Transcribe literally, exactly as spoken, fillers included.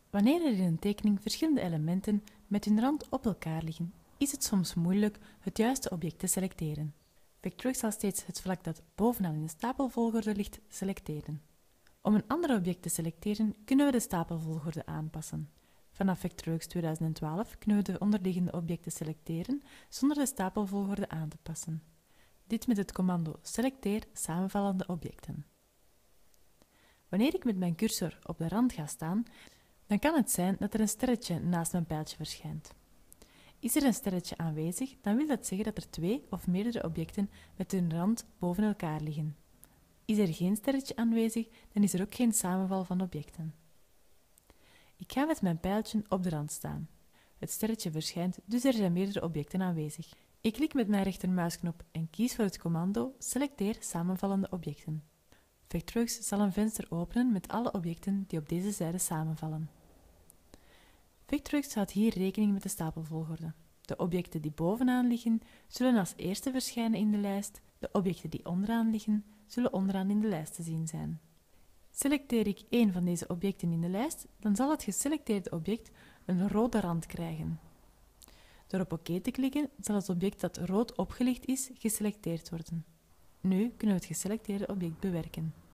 Wanneer er in een tekening verschillende elementen met hun rand op elkaar liggen, is het soms moeilijk het juiste object te selecteren. Vectrex zal steeds het vlak dat bovenaan in de stapelvolgorde ligt selecteren. Om een ander object te selecteren kunnen we de stapelvolgorde aanpassen. Vanaf Vectrex tweeduizend twaalf kunnen we de onderliggende objecten selecteren zonder de stapelvolgorde aan te passen. Dit met het commando selecteer samenvallende objecten. Wanneer ik met mijn cursor op de rand ga staan, dan kan het zijn dat er een sterretje naast mijn pijltje verschijnt. Is er een sterretje aanwezig, dan wil dat zeggen dat er twee of meerdere objecten met hun rand boven elkaar liggen. Is er geen sterretje aanwezig, dan is er ook geen samenval van objecten. Ik ga met mijn pijltje op de rand staan. Het sterretje verschijnt, dus er zijn meerdere objecten aanwezig. Ik klik met mijn rechtermuisknop en kies voor het commando selecteer samenvallende objecten. Vectrex zal een venster openen met alle objecten die op deze zijde samenvallen. Vectrex houdt hier rekening met de stapelvolgorde. De objecten die bovenaan liggen, zullen als eerste verschijnen in de lijst. De objecten die onderaan liggen, zullen onderaan in de lijst te zien zijn. Selecteer ik één van deze objecten in de lijst, dan zal het geselecteerde object een rode rand krijgen. Door op oké te klikken, zal het object dat rood opgelicht is, geselecteerd worden. Nu kunnen we het geselecteerde object bewerken.